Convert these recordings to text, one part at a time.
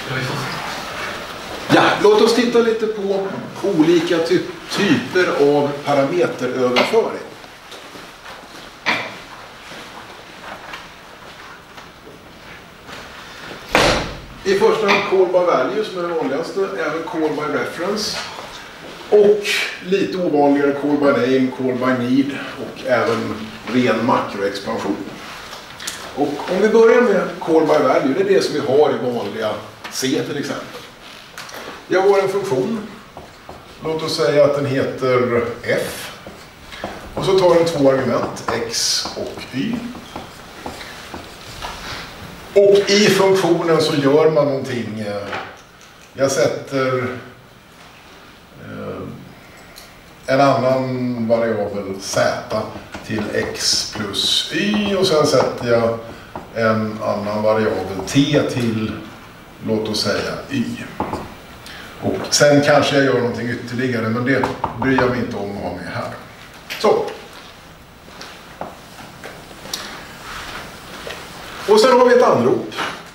Ja, låt oss titta lite på olika typer av parameteröverföring. I första hand call by value som är det vanligaste, även call by reference. Och lite ovanligare call by name, call by need och även ren makroexpansion. Och om vi börjar med call by value, det är det som vi har i vanliga C till exempel. Jag har en funktion, låt oss säga att den heter f. Och så tar den två argument, x och y. Och i funktionen så gör man någonting. Jag sätter en annan variabel z till x plus y och sen sätter jag en annan variabel t till, låt oss säga, y. Och sen kanske jag gör någonting ytterligare, men det bryr jag mig inte om att ha med här. Så. Och sen har vi ett anrop.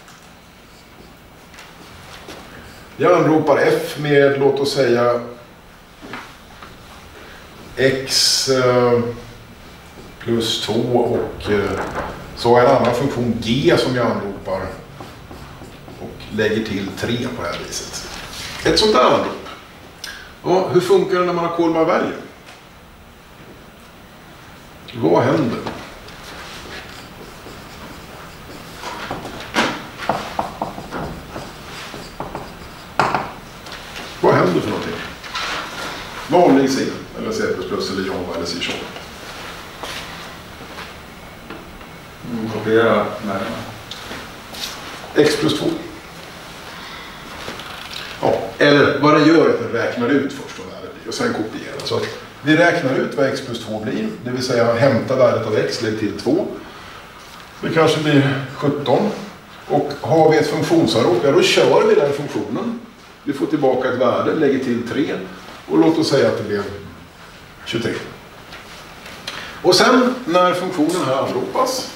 Jag anropar f med, låt oss säga, x plus 2 och så har jag en annan funktion g som jag anropar och lägger till 3 på det här viset. Ett sånt där anrop. Ja, hur funkar det när man har call by value? Vad händer? Vad händer för någonting? Vanlig C, eller C++ eller Java eller C#. Kopiera närmare. X plus 2. Ja, eller vad det gör är att den räknar ut först vad värdet blir och sen kopierar. Så att vi räknar ut vad x plus 2 blir, det vill säga hämta värdet av x, lägg till 2. Det kanske blir 17. Och har vi ett funktionsanrop, ja då kör vi den funktionen. Vi får tillbaka ett värde, lägger till 3 och låt oss säga att det blev 23. Och sen när funktionen här anropas,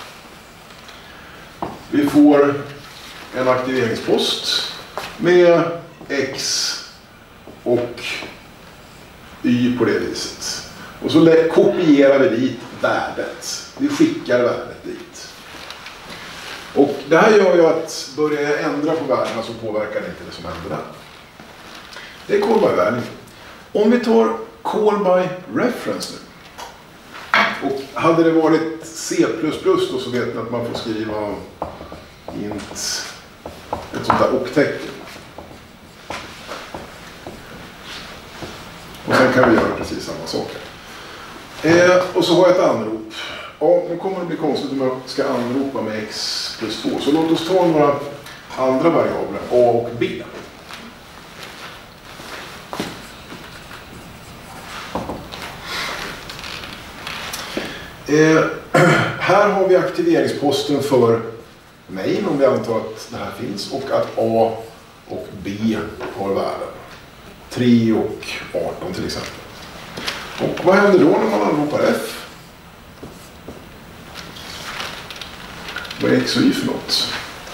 vi får en aktiveringspost med x och y på det viset. Och så kopierar vi dit värdet. Vi skickar värdet dit. Och det här gör ju att börjar jag ändra på värdena så påverkar det inte det som händer där. Det är call by value. Om vi tar call by reference nu. Och hade det varit C++ då så vet ni att man får skriva int ett sånt där och-tecken. Och sen kan vi göra precis samma sak. Och så har jag ett anrop. Ja, nu kommer det bli konstigt om jag ska anropa med x plus 2. Så låt oss ta några andra variabler, a och b. Här har vi aktiveringsposten för main om vi antar att det här finns och att a och b har värden. 3 och 18 till exempel. Och vad händer då när man anropar f? Vad är x och y för något?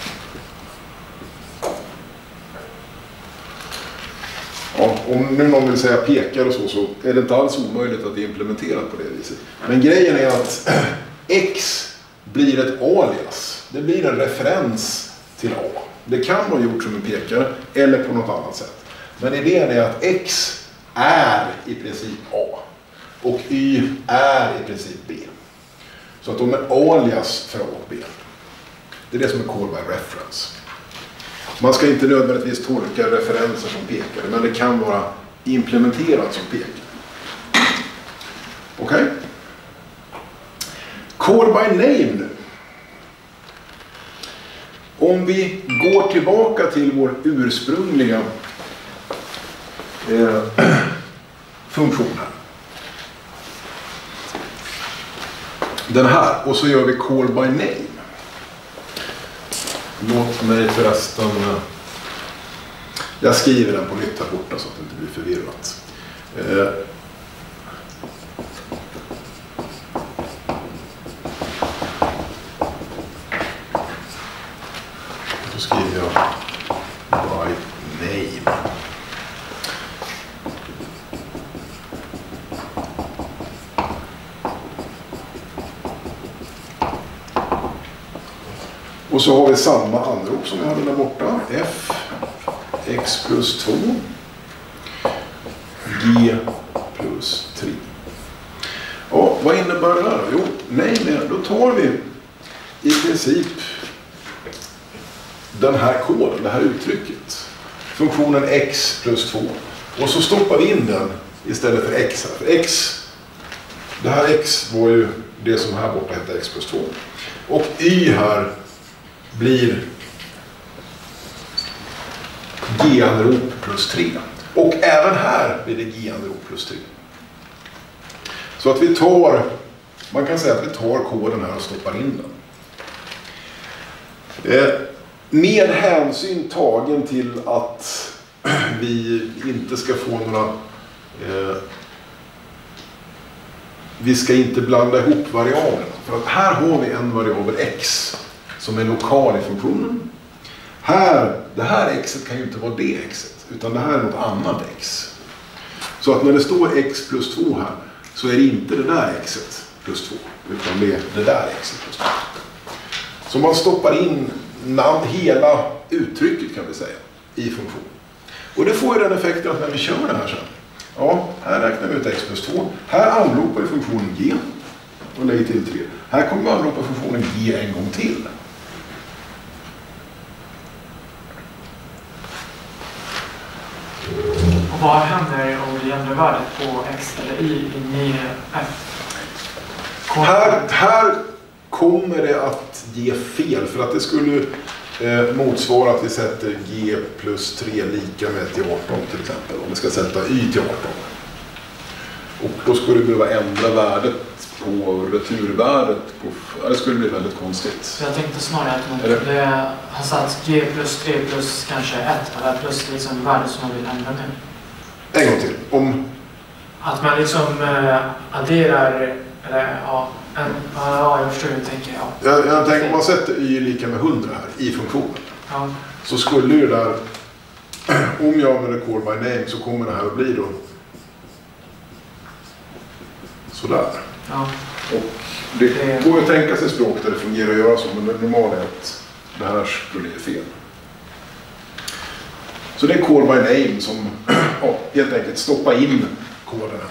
Ja, om nu någon vill säga pekar och så är det inte alls omöjligt att det är implementerat på det viset. Men grejen är att x blir ett alias. Det blir en referens till a. Det kan vara gjort som en pekare eller på något annat sätt. Men idén är att x är i princip a och y är i princip b. Så att de är alias för a och b. Det är det som är call by reference. Man ska inte nödvändigtvis tolka referenser som pekare, men det kan vara implementerat som pekare. Okej? Call by name nu. Om vi går tillbaka till vår ursprungliga funktion här. Den här, och så gör vi call by name. Låt mig förresten, jag skriver den på nytt här borta så att det inte blir förvirrat. Då skriver jag by name. Och så har vi samma anrop som vi hade där borta. F x plus 2 g plus 3. Ja, vad innebär det här då? Jo, nej, men då tar vi i princip den här koden, det här uttrycket. Funktionen x plus 2. Och så stoppar vi in den istället för x här. För x, det här x var ju det som här borta hette x plus 2. Och y här blir g-anrop plus 3. Och även här blir det g-anrop plus 3. Så att vi tar, man kan säga att vi tar koden här och stoppar in den. Med hänsyn tagen till att vi inte ska få några, vi ska inte blanda ihop variablerna. För att här har vi en variabel x som är lokal i funktionen. Det här xet kan ju inte vara det xet, utan det här är något annat x. Så att när det står x plus 2 här, så är det inte det där xet plus 2, utan det är det där xet plus 2. Så man stoppar in hela uttrycket, kan vi säga, i funktionen. Och det får ju den effekten att när vi kör det här sen, ja, här räknar vi ut x plus 2. Här anropar vi funktionen g och lägger till 3. Här kommer vi anropa funktionen g en gång till. Och vad händer om vi ändrar värdet på x eller y in i f? Här kommer det att ge fel, för att det skulle motsvara att vi sätter g plus 3 lika med till 18 till exempel, om vi ska sätta y till 18. Och då skulle vi behöva ändra värdet på returvärdet. Det skulle bli väldigt konstigt. Så jag tänkte snarare att det har satt g plus 3 plus kanske 1, eller plus liksom värde som man vill ändra nu. En gång till. Att man liksom adderar, eller ja, jag förstår hur du tänker. Ja. Jag tänker om man sätter y lika med 100 här i funktionen. Ja. Så skulle ju där, om jag använder call by name, så kommer det här att bli då sådär. Ja. Och det går att tänka sig språk där det fungerar att göra så, men det normala är att det här skulle bli fel. Så det är call by name som helt enkelt stoppar in koderna.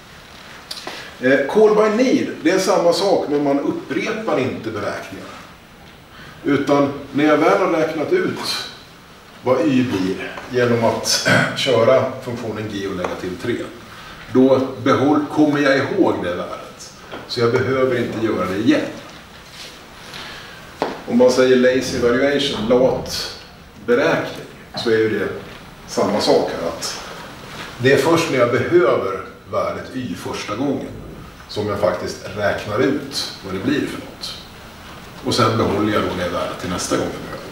Call by need, det är samma sak, men man upprepar inte beräkningarna. Utan när jag väl har räknat ut vad y blir genom att köra funktionen g och lägga till 3, då kommer jag ihåg det värdet. Så jag behöver inte göra det igen. Om man säger lazy evaluation, lat beräkning, så är ju det samma sak här. Att det är först när jag behöver värdet y första gången som jag faktiskt räknar ut vad det blir för något. Och sen behåller jag då det värdet till nästa gång jag behöver.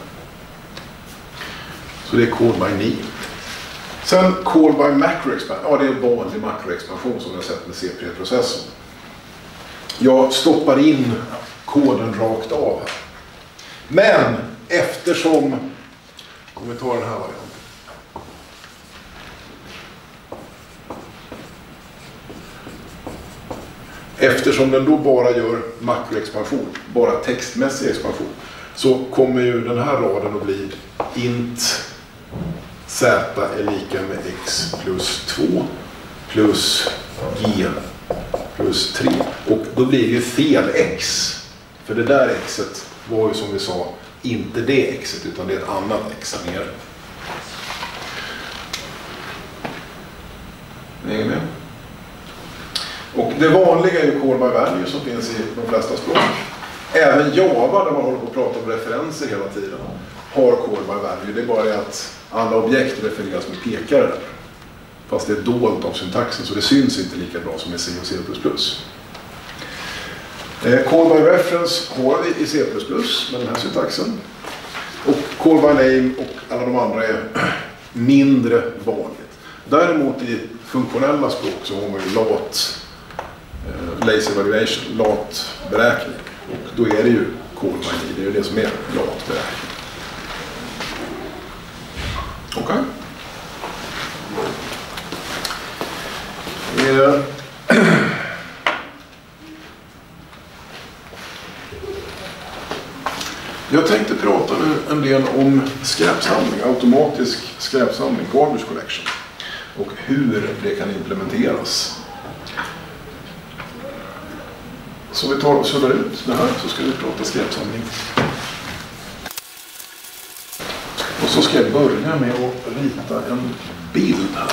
Så det är call by need. Sen call by macroexpansion. Ja, det är vanlig makroexpansion som jag har sett med C3-processorn. Jag stoppar in koden rakt av här. Men eftersom, om vi tar den här varianten. Eftersom den då bara gör makroexpansion, bara textmässig expansion, så kommer ju den här raden att bli int z är lika med x plus 2 plus g plus 3. Och då blir det ju fel x. För det där xet var ju, som vi sa, inte det xet, utan det är ett annat x här nere. Är ni med? Och det vanliga är ju call by value som finns i de flesta språk. Även Java, där man håller på att prata om referenser hela tiden, har call by value. Det är bara det att alla objekt refereras med pekare där. Fast det är dolt av syntaxen, så det syns inte lika bra som i C och C++. Call by reference har vi i C++ med den här syntaxen. Och call by name och alla de andra är mindre vanligt. Däremot i funktionella språk så har man ju lazy evaluation, lat beräkning. Och då är det ju call by need, det är ju det som är lat beräkning. Okej. Jag tänkte prata nu en del om skräpsamling, automatisk skräpsamling, garbage collection, och hur det kan implementeras. Så vi tar och suddar ut det här, så ska vi prata skräpsamling. Och så ska jag börja med att rita en bild här.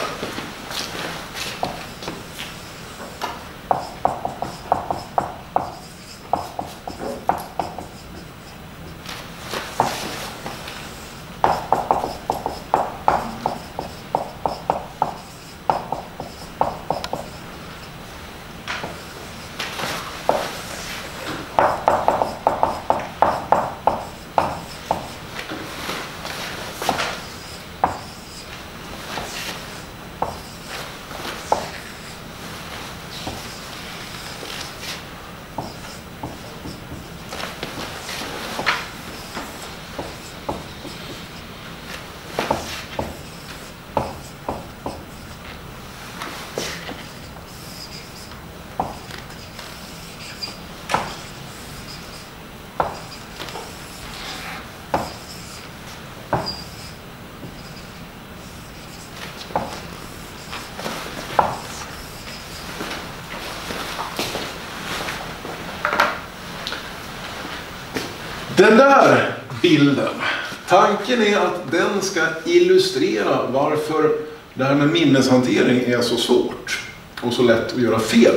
Den där bilden, tanken är att den ska illustrera varför det här med minneshantering är så svårt och så lätt att göra fel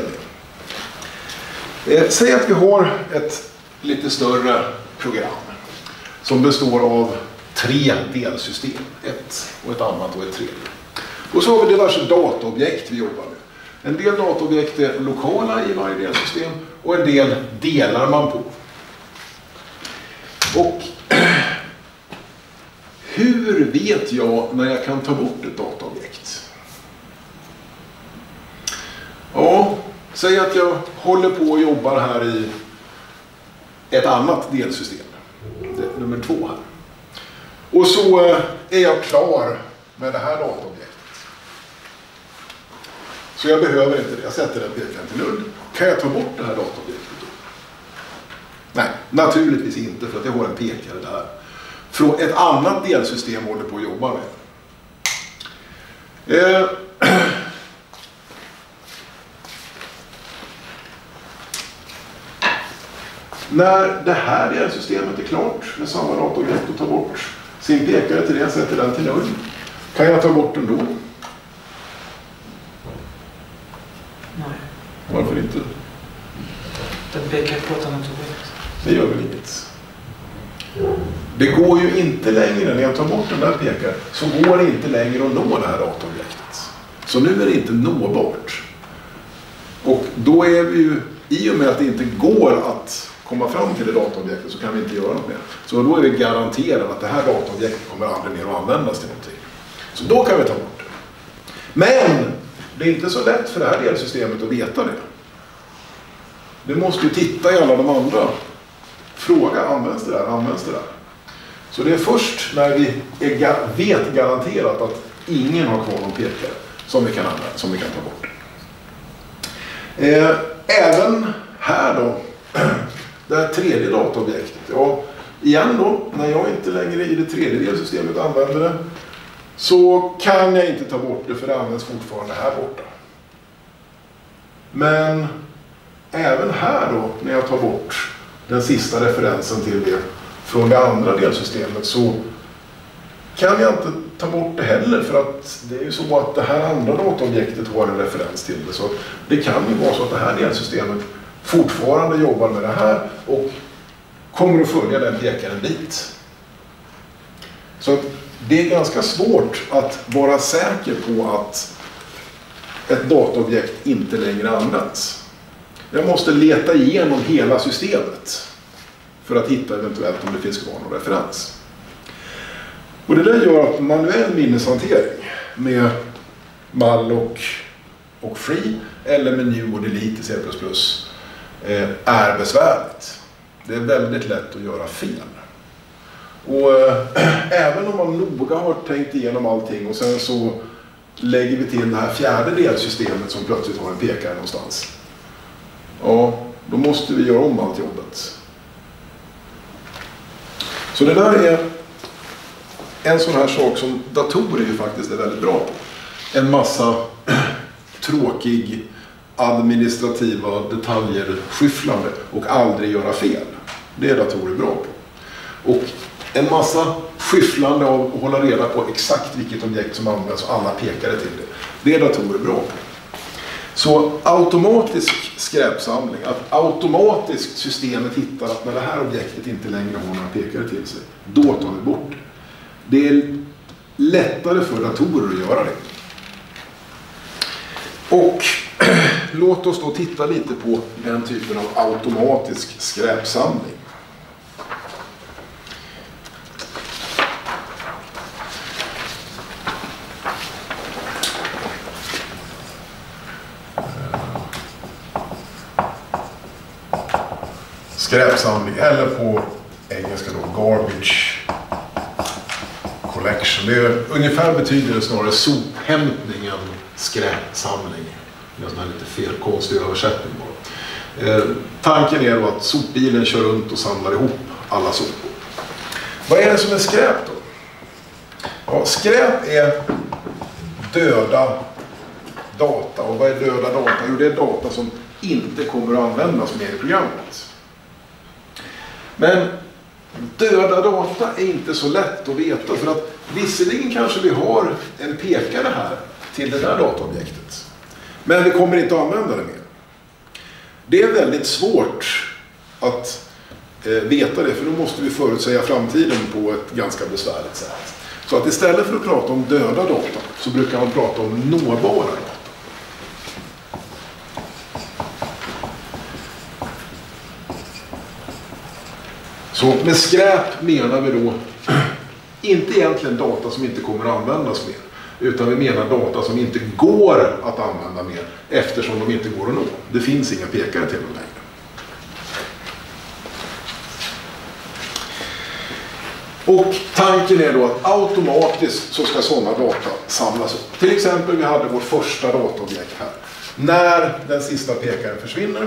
med. Säg att vi har ett lite större program som består av 3 delsystem, ett och ett annat och ett tredje. Och så har vi diverse dataobjekt vi jobbar med. En del dataobjekt är lokala i varje delsystem och en del delar man på. Och hur vet jag när jag kan ta bort ett dataobjekt? Ja, säg att jag håller på och jobbar här i ett annat delsystem. Nummer 2 här. Och så är jag klar med det här dataobjektet. Så jag behöver inte det. Jag sätter den pekaren till null. Kan jag ta bort det här dataobjektet då? Nej, naturligtvis inte, för att jag har en pekare där. Från ett annat delsystem håller på att jobba med. När det här delsystemet är klart med samma dataobjekt och tar bort sin pekare till det, sätter den till null. Kan jag ta bort den då? Nej. Varför inte? Den pekar på ett annat objekt. Det gör väl inget. Det går ju inte längre, när jag tar bort den där pekaren, så går det inte längre att nå det här dataobjektet. Så nu är det inte nåbart. Och då är vi ju, i och med att det inte går att komma fram till det dataobjektet, så kan vi inte göra något mer. Så då är vi garanterade att det här dataobjektet kommer aldrig mer att användas till någonting. Så då kan vi ta bort det. Men det är inte så lätt för det här delsystemet att veta det. Det måste ju titta i alla de andra. Fråga, används det där? Används det där? Så det är först när vi vet garanterat att ingen har kvar någon pekare som vi kan använda, som vi kan ta bort. Även här då, det här tredje dataobjektet. Ja, igen då, när jag inte längre i det tredje delsystemet använder det, så kan jag inte ta bort det, för det används fortfarande här borta. Men även här då, när jag tar bort den sista referensen till det från det andra delsystemet, så kan jag inte ta bort det heller, för att det är ju så att det här andra dataobjektet har en referens till det. Så det kan ju vara så att det här delsystemet fortfarande jobbar med det här och kommer att följa den pekaren dit. Så att det är ganska svårt att vara säker på att ett dataobjekt inte längre används. Jag måste leta igenom hela systemet för att hitta eventuellt om det finns kvar någon referens. Och det där gör att manuell minneshantering med malloc och free eller med new och delete i C++ är besvärligt. Det är väldigt lätt att göra fel. Och även om man noga har tänkt igenom allting och sen så lägger vi till det här fjärde delsystemet som plötsligt har en pekare någonstans. Ja, då måste vi göra om allt jobbet. Så det där är en sån här sak som datorer ju faktiskt är väldigt bra på. En massa tråkig administrativa detaljer skyfflande och aldrig göra fel. Det är datorer bra på. Och en massa skyfflande av att hålla reda på exakt vilket objekt som används och alla pekare till det. Det är datorer bra på. Så automatisk skräpsamling, att automatiskt systemet hittar att när det här objektet inte längre har några pekare till sig, då tar vi bort det. Det är lättare för datorer att göra det. Och låt oss då titta lite på den typen av automatisk skräpsamling. Skräpsamling, eller på engelska då garbage collection. Det är, ungefär betyder det snarare sophämtning än skräpsamling. Det är en sån här lite fel, konstig översättning bara. Tanken är då att sopbilen kör runt och samlar ihop alla sopor. Vad är det som är skräp då? Ja, skräp är döda data. Och vad är döda data? Jo, det är data som inte kommer att användas mer i programmet. Men döda data är inte så lätt att veta, för att visserligen kanske vi har en pekare här till det där dataobjektet, men vi kommer inte att använda det mer. Det är väldigt svårt att veta det, för då måste vi förutsäga framtiden på ett ganska besvärligt sätt. Så att istället för att prata om döda data så brukar man prata om nåbara data. Så med skräp menar vi då inte egentligen data som inte kommer att användas mer, utan vi menar data som inte går att använda mer eftersom de inte går att nå. Det finns inga pekare till dem längre. Och tanken är då att automatiskt så ska sådana data samlas upp. Till exempel vi hade vårt första dataobjekt här. När den sista pekaren försvinner,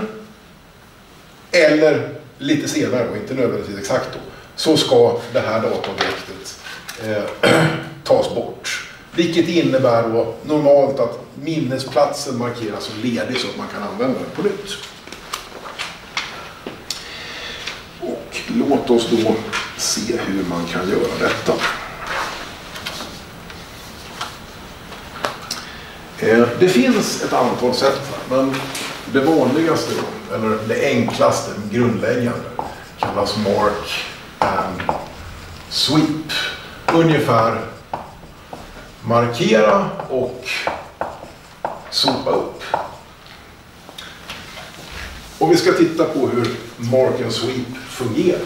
eller lite senare och inte nödvändigtvis exakt då, så ska det här dataobjektet tas bort. Vilket innebär då normalt att minnesplatsen markeras som ledig så att man kan använda den på nytt. Och låt oss då se hur man kan göra detta. Det finns ett antal sätt här, men det vanligaste då, eller det enklaste, grundläggande, kallas mark and sweep. Ungefär markera och sopa upp. Och vi ska titta på hur mark and sweep fungerar.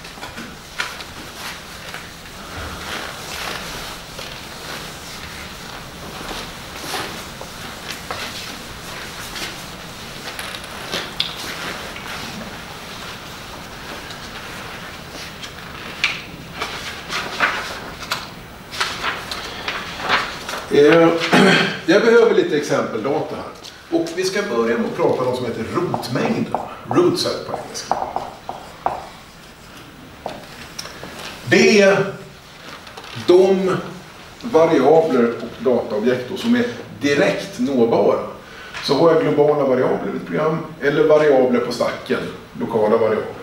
Jag behöver lite exempeldata här. Och vi ska börja med att prata om något som heter rotmängden. Rootset på engelska. Det är de variabler och dataobjekt som är direkt nåbara. Så har jag globala variabler i ett program eller variabler på stacken, lokala variabler.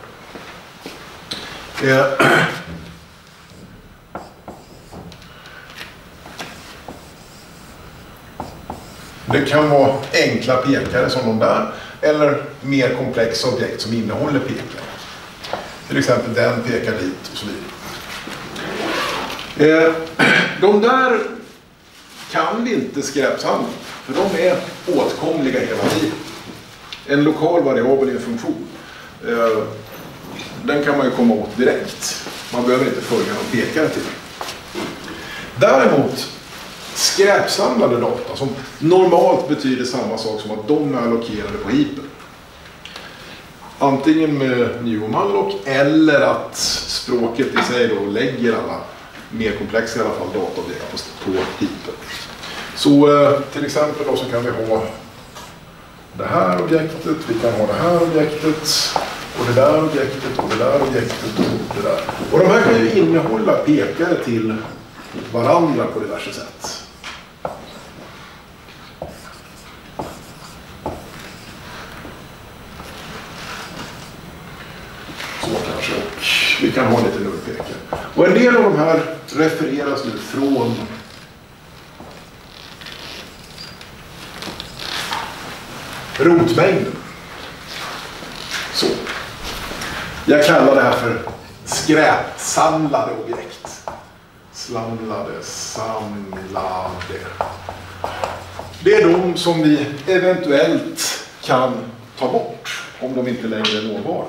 Det kan vara enkla pekare som de där, eller mer komplexa objekt som innehåller pekare. Till exempel den pekar dit och så vidare. De där kan vi inte skräpsamla, för de är åtkomliga hela tiden. En lokal variabel är en funktion. Den kan man ju komma åt direkt. Man behöver inte följa någon pekare till. Däremot skräpsamlade data, som normalt betyder samma sak som att de är allokerade på heapen. Antingen med new malloc eller att stråket i sig då lägger alla mer komplexa i alla fall dataobjekt på heapet. Så till exempel då så kan vi ha det här objektet, vi kan ha det här objektet och det där objektet och det där objektet och det där. Och de här kan ju innehålla pekare till varandra på diverse sätt. Så kanske, och vi kan ha lite nullpekare. Och en del av de här refereras nu från rotmängden. Så. Jag kallar det här för skräpsamlade objekt. Samlade. Det är de som vi eventuellt kan ta bort om de inte längre är nåbara.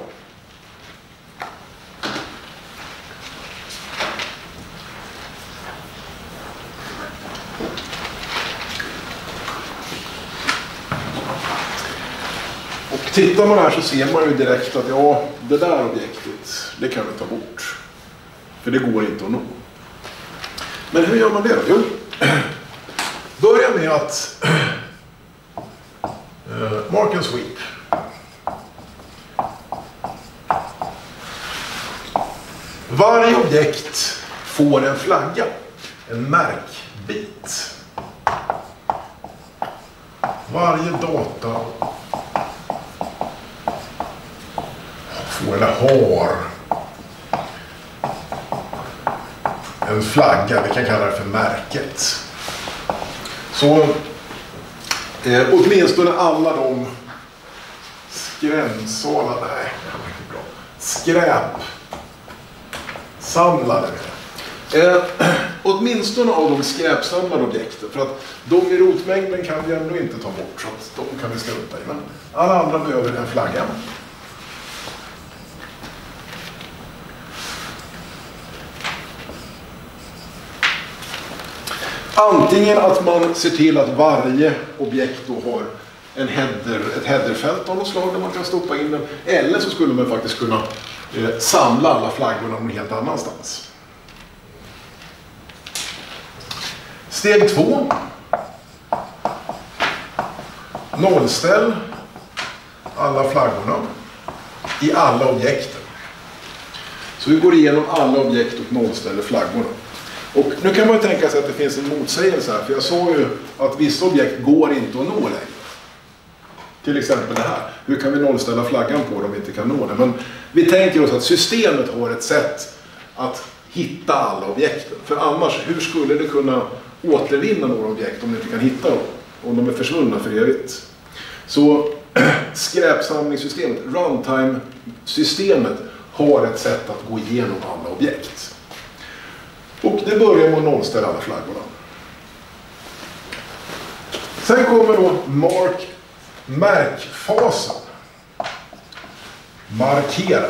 Tittar man här så ser man ju direkt att ja, det där objektet, det kan vi ta bort. För det går inte att nå. Men hur gör man det då? Jo, börja med att mark and sweep. Varje objekt får en flagga, en märkbit. Varje data eller har en flagga, vi kan kalla det för märket. Så åtminstone alla de skräpsamlade åtminstone av de skräpsamlade objekten, för att de i rotmängden kan vi ändå inte ta bort, så att de kan vi strunta i, men alla andra behöver en flagga. Antingen att man ser till att varje objekt då har ett headerfält av något slag där man kan stoppa in den, eller så skulle man faktiskt kunna samla alla flaggorna någon helt annanstans. Steg 2. Nollställ alla flaggorna i alla objekten. Så vi går igenom alla objekt och nollställer flaggorna. Och nu kan man ju tänka sig att det finns en motsägelse här, för jag sa ju att vissa objekt går inte att nå längre. Till exempel det här. Hur kan vi nollställa flaggan på om vi inte kan nå det? Men vi tänker oss att systemet har ett sätt att hitta alla objekten. För annars, hur skulle det kunna återvinna några objekt om vi inte kan hitta dem? Om de är försvunna för evigt. Så skräpsamlingssystemet, runtime-systemet, har ett sätt att gå igenom alla objekt. Och det börjar med att nollställa alla flaggorna. Sen kommer då märkfasen. Markera.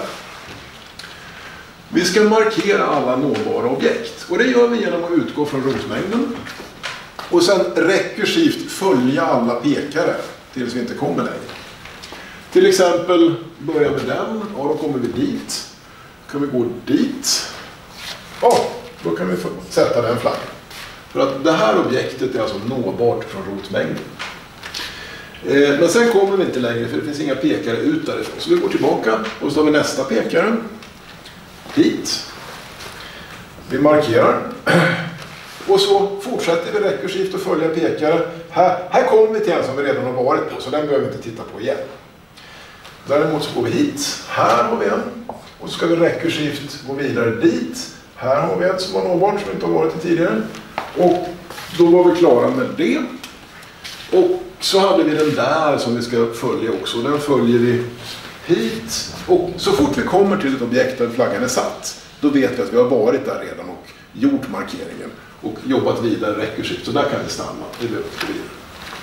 Vi ska markera alla nåbara objekt. Och det gör vi genom att utgå från rotmängden. Och sen rekursivt följa alla pekare tills vi inte kommer längre. Till exempel börja med den. Ja, då kommer vi dit. Kan vi gå dit. Ja, då kan vi sätta den flaggan. För att det här objektet är alltså nåbart från rotmängden. Men sen kommer vi inte längre för det finns inga pekare ut därifrån. Så vi går tillbaka och så tar vi nästa pekare. Hit. Vi markerar. Och så fortsätter vi rekursivt att följa pekare. Här kommer vi till en som vi redan har varit på, så den behöver vi inte titta på igen. Däremot så går vi hit. Här har vi en. Och så ska vi rekursivt gå vidare dit. Här har vi ett som var nåbart som vi inte har varit i tidigare. Och då var vi klara med det. Och så hade vi den där som vi ska följa också. Den följer vi hit. Och så fort vi kommer till ett objekt där flaggan är satt, då vet vi att vi har varit där redan och gjort markeringen. Och jobbat vidare rekursivt. Så där kan vi stanna. Det behöver vi vidare.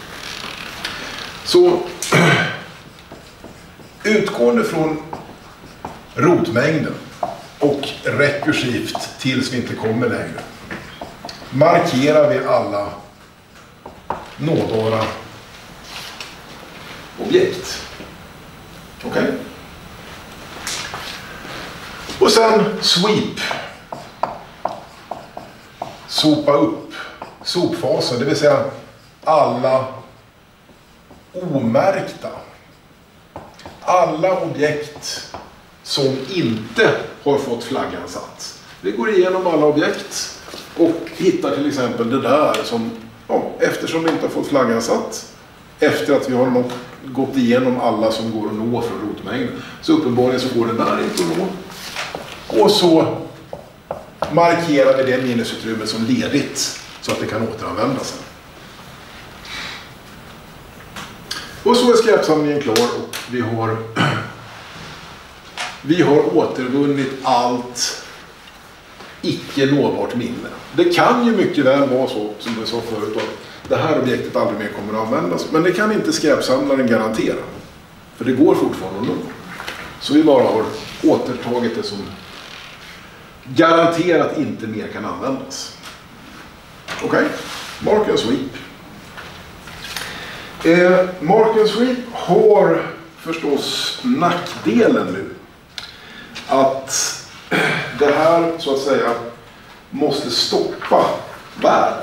Så utgående från rotmängden och rekursivt tills vi inte kommer längre, markerar vi alla nåbara objekt. Okej? Och sen sweep. Sopa upp. Sopfasen, det vill säga alla omärkta. Alla objekt som inte har fått flaggan satt. Vi går igenom alla objekt och hittar till exempel det där som, eftersom vi inte har fått flaggan satt, efter att vi har gått igenom alla som går att nå från rotmängden, så uppenbarligen så går den där inte att nå. Och så markerar vi det minnesutrymme som ledigt så att det kan återanvändas. Och så är skräpsamlingen klar och vi har återvunnit allt icke nåbart minne. Det kan ju mycket väl vara så, som jag sa förut, att det här objektet aldrig mer kommer att användas. Men det kan inte skräpsamlaren garantera. För det går fortfarande att nå. Så vi bara har återtagit det som garanterat inte mer kan användas. Okej, mark and sweep. Mark and sweep har förstås nackdelen nu att det här så att säga måste stoppa världen.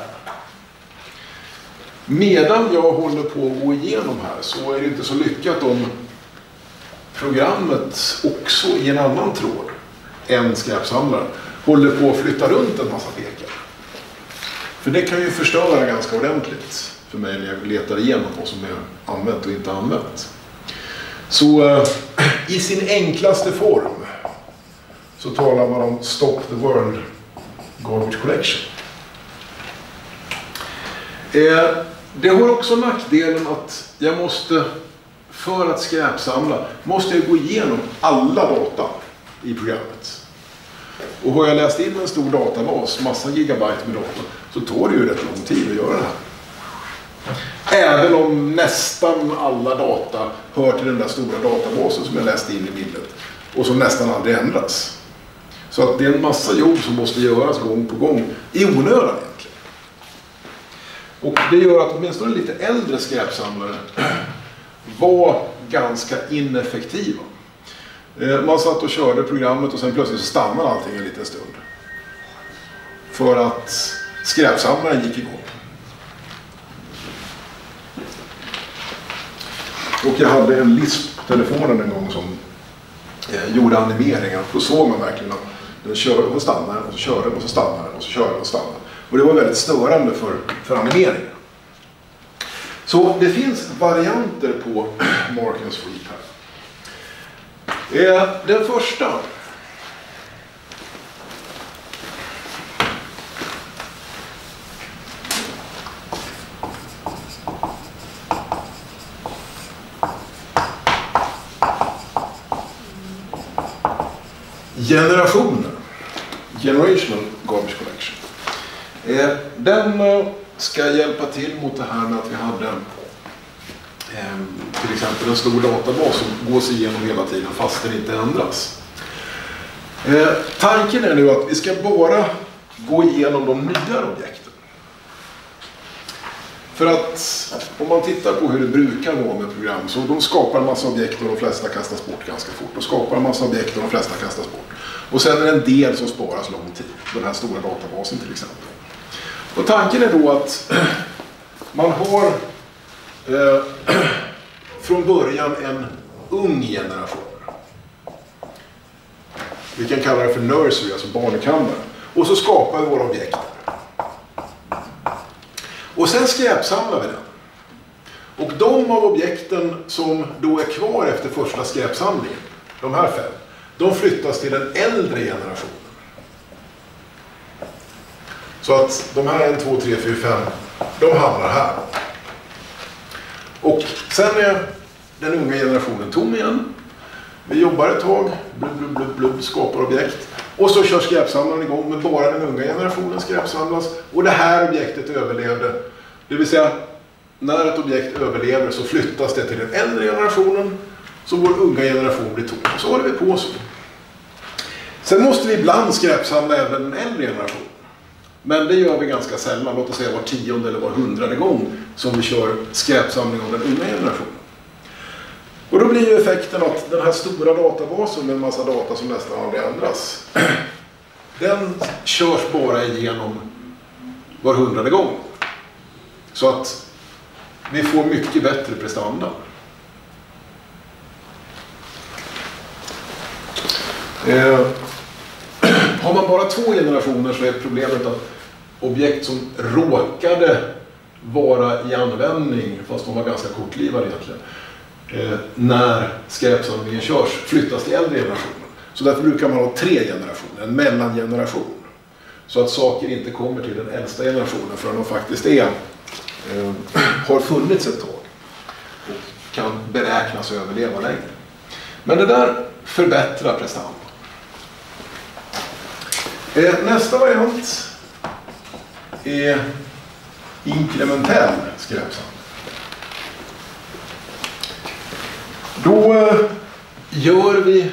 Medan jag håller på att gå igenom här så är det inte så lyckat om programmet också i en annan tråd än skräpsamlaren håller på att flytta runt en massa pekar. För det kan ju förstöra ganska ordentligt för mig när jag letar igenom vad som är använt och inte använt. Så i sin enklaste form så talar man om Stop the World Garbage Collection. Det har också nackdelen att jag måste, för att skräpsamla, måste jag gå igenom alla data i programmet. Och har jag läst in en stor databas, massa gigabyte med data, så tar det ju rätt lång tid att göra det här. Även om nästan alla data hör till den där stora databasen som jag läst in i minnet och som nästan aldrig ändras. Så att det är en massa jobb som måste göras gång på gång i onödan egentligen. Och det gör att åtminstone lite äldre skräpsamlare var ganska ineffektiva. Man satt och körde programmet och sen plötsligt så stannade allting en liten stund. För att skräpsamlaren gick igång. Och jag hade en lisp på telefonen en gång som gjorde animeringar. Då såg man verkligen att den körde och stannade och så körde den och så stannade den och så körde den och stannade. Och det var väldigt störande för animeringen. Så det finns varianter på mark and sweep här. Den första Generational Garbage Collection. Den ska hjälpa till mot det här med att vi hade till exempel en stor databas som går sig igenom hela tiden fast den inte ändras. Tanken är nu att vi ska bara gå igenom de nya objekten. För att om man tittar på hur det brukar vara med program så de skapar en massa objekt och de flesta kastas bort ganska fort. De skapar en massa objekt och de flesta kastas bort. Och sen är det en del som sparas lång tid. Den här stora databasen till exempel. Och tanken är då att man har från början en ung generation. Vi kan kalla det för nursery, alltså barnkammare. Och så skapar vi våra objekt. Och sen skräpsamlar vi den. Och de av objekten som då är kvar efter första skräpsamlingen, de här 5, de flyttas till den äldre generationen. Så att de här 1, 2, 3, 4, 5, de hamnar här. Och sen är den unga generationen tom igen. Vi jobbar ett tag, skapar objekt. Och så kör skräpsamlaren igång, men bara den unga generationen skräpsamlas. Och det här objektet överlevde. Det vill säga, när ett objekt överlever så flyttas det till den äldre generationen. Så vår unga generation blir tom. Och så håller vi på så. Sen måste vi ibland skräpsamla även den äldre generationen. Men det gör vi ganska sällan, låt oss säga var 10:e eller var 100:e gång som vi kör skräpsamling av den unga generationen. Och då blir ju effekten att den här stora databasen med en massa data som nästan aldrig ändras, den körs bara igenom var 100:e gång. Så att vi får mycket bättre prestanda. Har man bara 2 generationer så är problemet att objekt som råkade vara i användning, fast de var ganska kortlivade egentligen, när skräpsamlingen körs, flyttas till äldre generationer. Så därför brukar man ha 3 generationer, en mellangeneration. Så att saker inte kommer till den äldsta generationen förrän de faktiskt har funnits ett tag och kan beräknas överleva längre. Men det där förbättrar prestanda. Nästa variant är inkrementell skräpsamling. Då gör vi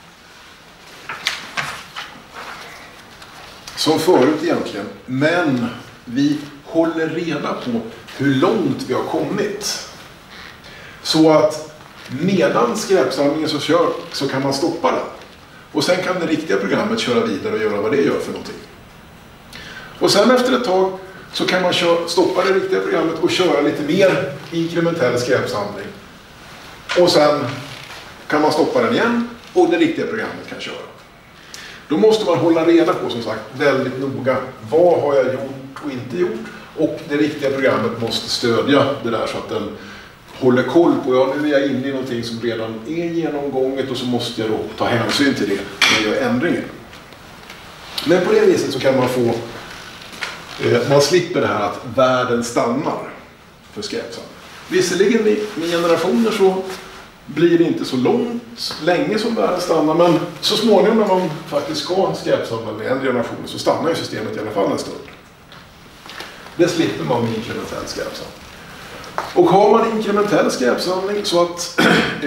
som förut egentligen, men vi håller reda på hur långt vi har kommit. Så att medan skräpsamlingen så kan man stoppa den. Och sen kan det riktiga programmet köra vidare och göra vad det gör för någonting. Och sen efter ett tag så kan man stoppa det riktiga programmet och köra lite mer inkrementell skräpsamling. Och sen kan man stoppa den igen och det riktiga programmet kan köra. Då måste man hålla reda på, som sagt, väldigt noga. Vad har jag gjort och inte gjort? Och det riktiga programmet måste stödja det där så att den håller koll på, ja, nu är jag inne i någonting som redan är genomgånget och så måste jag då ta hänsyn till det när jag gör ändringen. Men på det viset så kan man få, man slipper det här att världen stannar för skräpsamling. Visserligen med generationer så blir det inte så länge som världen stannar, men så småningom när man faktiskt ska skräpsamla med en generation så stannar ju systemet i alla fall en stund. Det slipper man med inkrementell skräpsamling. Och har man inkrementell skräpsamling så att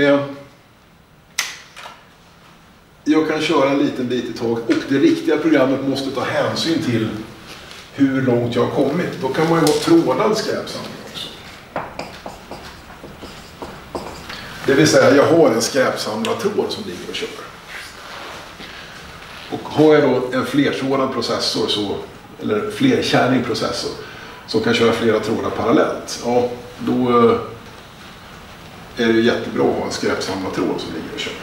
jag kan köra en liten bit i tag och det riktiga programmet måste ta hänsyn till hur långt jag har kommit, då kan man ju ha trådad skräpsamling också. Det vill säga, jag har en skräpsamlartråd som ligger och kör. Och har jag då en flertrådad processor, eller flerkärnig processor, som kan köra flera trådar parallellt, ja, då är det jättebra att ha en skräpsamlartråd som ligger och kör.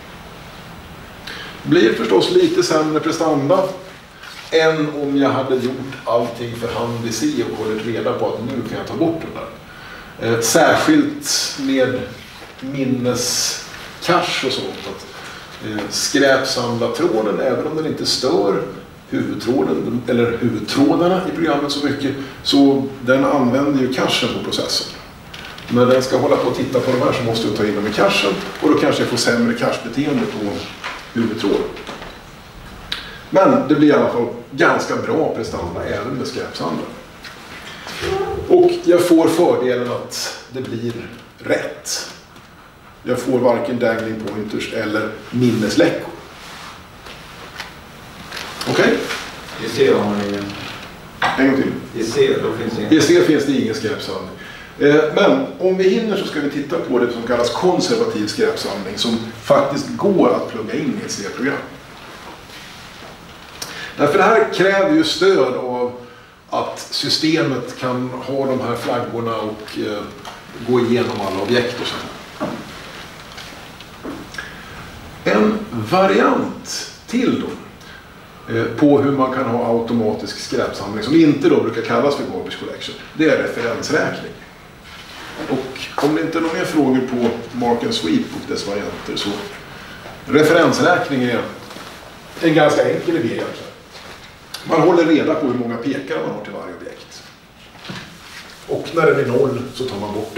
Det blir förstås lite sämre prestanda än om jag hade gjort allting för hand i C och hållit reda på att nu kan jag ta bort den där. Särskilt med minnescache och sånt. Att skräpsamlartråden, även om den inte stör huvudtråden eller huvudtrådarna i programmet så mycket, så den använder ju cachen på processorn. När den ska hålla på och titta på de här så måste jag ta in dem i cachen och då kanske jag får sämre cachebeteende på huvudtråden. Men det blir i alla fall ganska bra prestanda även med skräpsamlare. Och jag får fördelen att det blir rätt. Jag får varken dangling pointers eller minnesläckor. Okej? I C har man ingen. En gång till. I C då finns ingen. I C finns det ingen skräpsamling. Men om vi hinner så ska vi titta på det som kallas konservativ skräpsamling som faktiskt går att plugga in i ett C-program. Därför det här kräver ju stöd av att systemet kan ha de här flaggorna och gå igenom alla objekt och sånt. En variant till då på hur man kan ha automatisk skräpsamling som inte då brukar kallas för garbage collection, det är referensräkning. Och om det inte är några mer frågor på Mark and Sweep och dess varianter så referensräkning är en ganska enkel idé egentligen. Man håller reda på hur många pekare man har till varje objekt. Och när det är 0 så tar man bort det.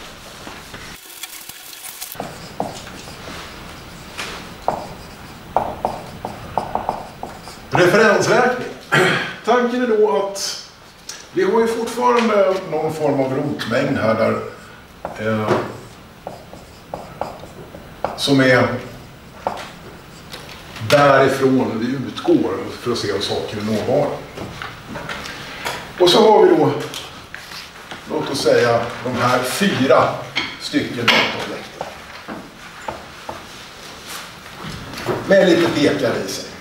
Referensräkning. Tanken är då att vi har ju fortfarande någon form av rotmängd här där som är därifrån vi utgår för att se om saker är nåbara. Och så har vi då, låt oss säga, de här 4 stycken dataobjekten. med lite pekare i sig.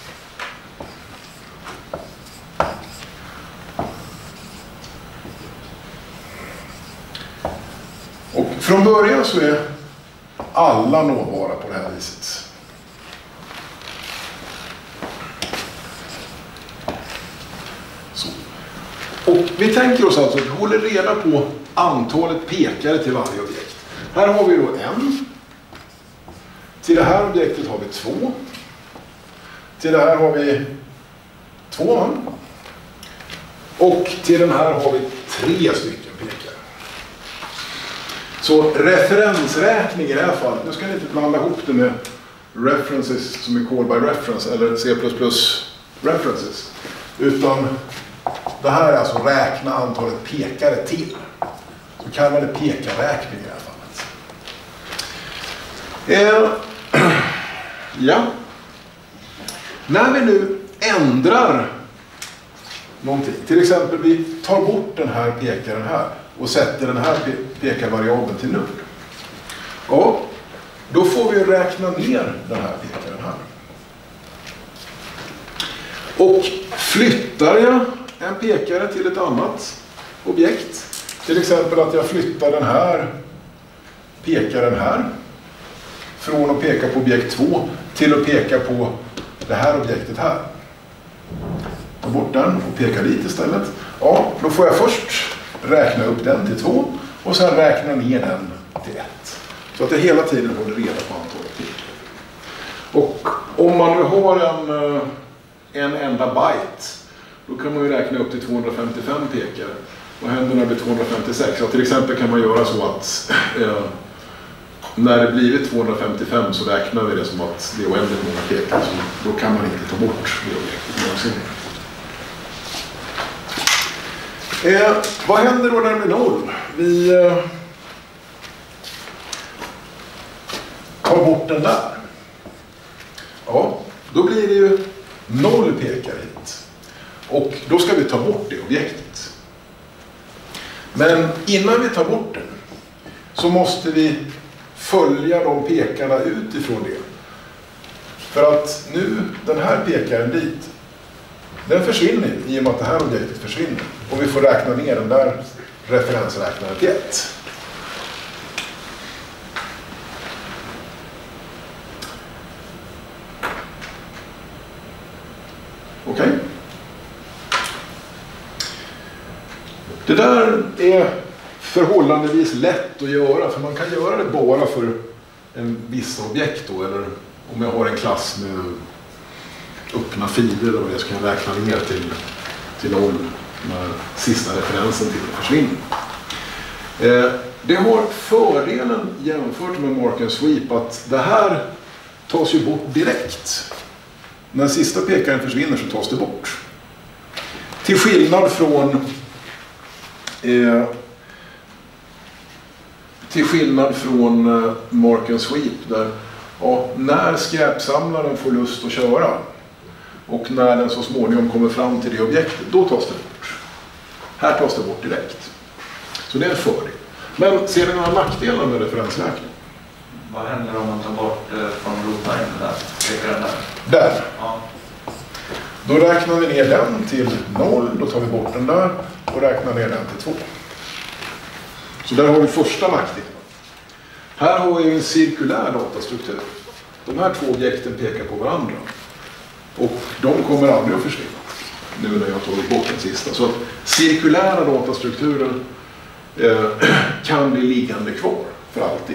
Och från början så är alla nåbara på det här viset. Så. Och vi tänker oss alltså att vi håller reda på antalet pekare till varje objekt. Här har vi då en. Till det här objektet har vi 2. Till det här har vi 2. Och till den här har vi 3 stycken pekare. Så referensräkning i det här fallet, nu ska ni inte blanda ihop det med references som är call by reference eller C++ references. Utan det här är alltså räkna antalet pekare till. Så kallar man det pekarräkning i det här fallet. Ja. När vi nu ändrar någonting, till exempel vi tar bort den här pekaren här och sätter den här pekarvariabeln till 0. Ja, då får vi räkna ner den här pekaren här. Och flyttar jag en pekare till ett annat objekt, till exempel att jag flyttar den här pekaren här från att peka på objekt 2 till att peka på det här objektet här. Ta bort den och peka dit istället. Ja, då får jag först räkna upp den till 2 och sen räkna ner den till 1. Så att jag hela tiden håller reda på antalet pekare. Och om man nu har en enda byte, då kan man ju räkna upp till 255 pekare. Vad händer när det blir 256? Ja, till exempel kan man göra så att när det blivit 255 så räknar vi det som att det är oändligt många pekare. Så då kan man inte ta bort det objektet någonsin. Vad händer då när det blir 0? Vi tar bort den där. Ja, då blir det ju 0 pekare hit. Och då ska vi ta bort det objektet. Men innan vi tar bort den så måste vi följa de pekarna utifrån det. För att nu, den här pekaren dit, den försvinner i och med att det här objektet försvinner. Och vi får räkna ner den där referensräknaren till 1. Okej. Det där är förhållandevis lätt att göra, för man kan göra det bara för en viss objekt då, eller om jag har en klass med öppna filer och jag ska räkna ner till 0 när sista referensen till det försvinner. Det har fördelen jämfört med mark and sweep att det här tas ju bort direkt. När sista pekaren försvinner så tas det bort. Till skillnad från mark and sweep där när skräpsamlaren får lust att köra och när den så småningom kommer fram till det objektet, då tas det bort. Här tas det bort direkt. Så det är en fördel. Men ser ni några nackdelar med referensräkning? Vad händer om man tar bort från rootline där? Där. Ja. Då räknar vi ner den till 0, då tar vi bort den där och räknar ner den till 2. Så där har vi första nackdelen. Här har vi en cirkulär datastruktur. De här två objekten pekar på varandra. Och de kommer aldrig att försvinna. Nu när jag har tagit bort den sista. Så att cirkulära datastrukturer kan bli liggande kvar för alltid.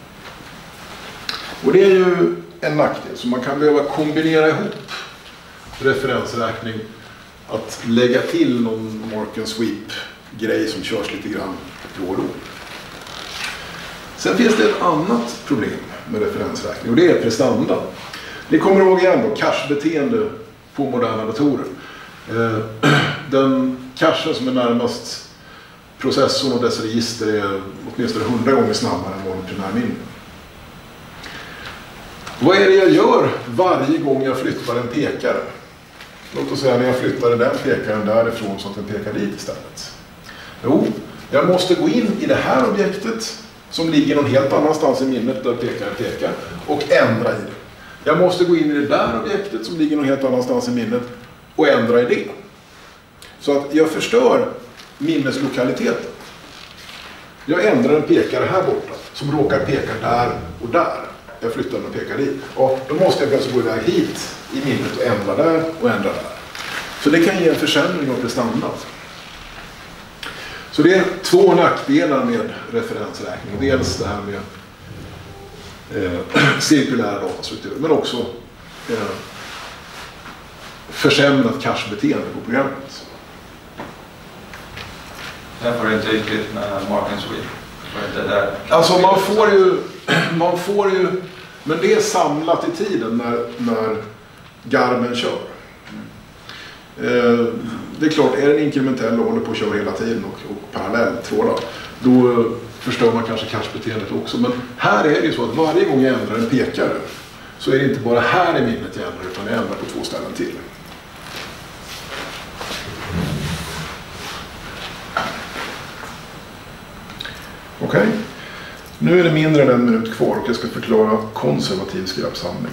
Och det är ju en nackdel. Så man kan behöva kombinera ihop referensräkning. Att lägga till någon mark and sweep-grej som körs lite grann då och då. Sen finns det ett annat problem med referensräkning och det är prestanda. Ni kommer ihåg igen då, cache-beteende på moderna datorer. Den cachen som är närmast processorn och dess register är åtminstone 100 gånger snabbare än vad primärminne. Vad är det jag gör varje gång jag flyttar en pekare? Låt oss säga när jag flyttade den pekaren därifrån så att den pekar dit istället. Jo, jag måste gå in i det här objektet som ligger någon helt annanstans i minnet där pekaren pekar och ändra i det. Jag måste gå in i det där objektet som ligger någon helt annanstans i minnet och ändra i det. Så att jag förstör minneslokaliteten. Jag ändrar en pekare här borta som råkar peka där och där. Jag flyttar den och pekar dit. Och då måste jag alltså gå iväg hit i minnet och ändra där och ändra där. Så det kan ge en försämring av prestanda. Så det är 2 nackdelar med referensräkning. Dels det här med cirkulära datastrukturer, men också försämrat cache-beteende på programmet. Sen får du inte riktigt med mark and sweep. Inte där. Alltså man får ju, men det är samlat i tiden när Garmin kör. Det är klart, är det en inkrementell och håller på att köra hela tiden och parallellt trådar, då förstör man kanske cache-beteendet också. Men här är det ju så att varje gång jag ändrar en pekare så är det inte bara här i minnet jag ändrar, utan jag ändrar på 2 ställen till. Okej. Nu är det mindre än 1 minut kvar och jag ska förklara konservativ skräpsamling.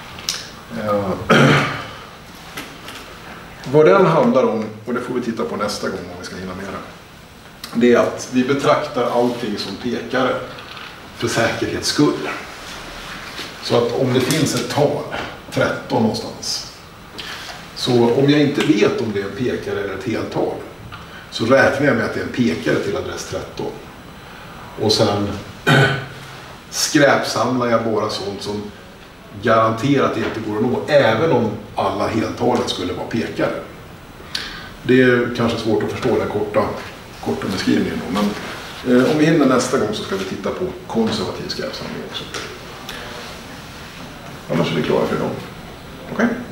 Vad den handlar om, och det får vi titta på nästa gång om vi ska hinna med det, det är att vi betraktar allting som pekare för säkerhets skull. Så att om det finns ett tal, 13 någonstans, så om jag inte vet om det är en pekare eller ett heltal, så räknar jag med att det är en pekare till adress 13. Och sen skräpsamlar jag bara sånt som garanterat inte går att nå, även om alla heltalen skulle vara pekare. Det är kanske svårt att förstå den korta beskrivningen. Men om vi hinner nästa gång så ska vi titta på konservativ skräpsamling också. Annars är vi klara för idag. Okej?